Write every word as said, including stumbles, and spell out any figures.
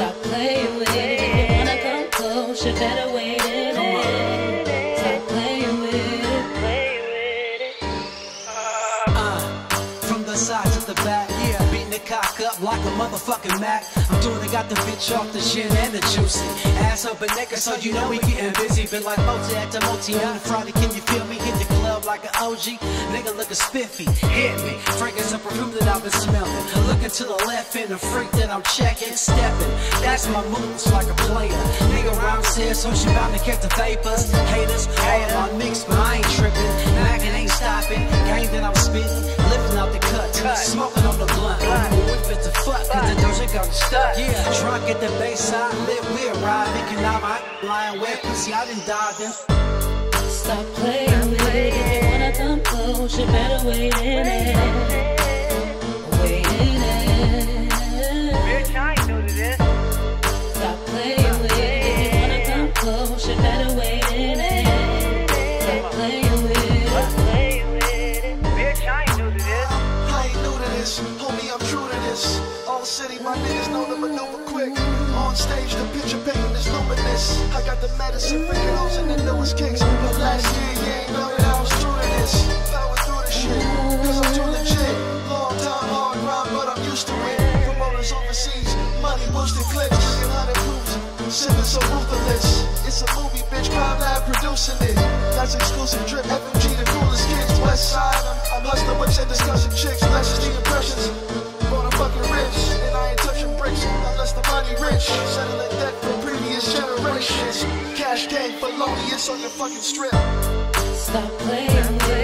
Stop playing with it. If you wanna come close, you better wait in it. Stop playing with it. Uh, from the side to the back, yeah, beating the cock up like a motherfucking Mac. I'm doing it, got the bitch off the gin and the juicy. Ass up and naked, so you know we getting busy. Been like multi at the multi on the Friday, can you feel me? Hit the club like an O G, nigga looking spiffy. Hit me, fragrance of perfume that I've been smelling. Looking to the left and the freak that I'm checking, stepping. That's my moves like a player. Nigga around here, so she bound to catch the vapors. Haters, all of my mix, but I ain't tripping. Mackin' ain't stopping, game that I'm spitting. Lifting out the cut, smoking on the blunt. Whip it to fuck, cause the doja got me stuck. Yeah, drunk at the bayside, lit, we ride. Thinking I'm out, lying wet, pussy, I done died then. Stop playing with it. If you wanna come close, you better wait in it. Wait in it. Bitch, I ain't new to this. Stop playing with it. If you wanna come close, you better wait in it. Stop playing with it. Bitch, I ain't new to this. I ain't new to this, homie, I'm true to this. All city, my niggas know the maneuver quick. On stage, the picture painting is luminous. I got the medicine for girls and the newest kicks. But last year, you ain't know that I was true to this. Power through the shit, cause I'm too legit. Long time, hard grind, but I'm used to it. Promoters overseas, money boosting clicks. one hundred proofs, sipping so ruthless. It's a movie, bitch, Crime Lab producing it. That's exclusive drip, F M G, the coolest kids. West side, I'm, I'm hustling whips and discussing chicks. That's just the impressions. Born a fucking rich, and I ain't touching bricks unless the money rich. Settling debt for previous generations. Cash game for lonely, it's on your fucking strip. Stop playing with it.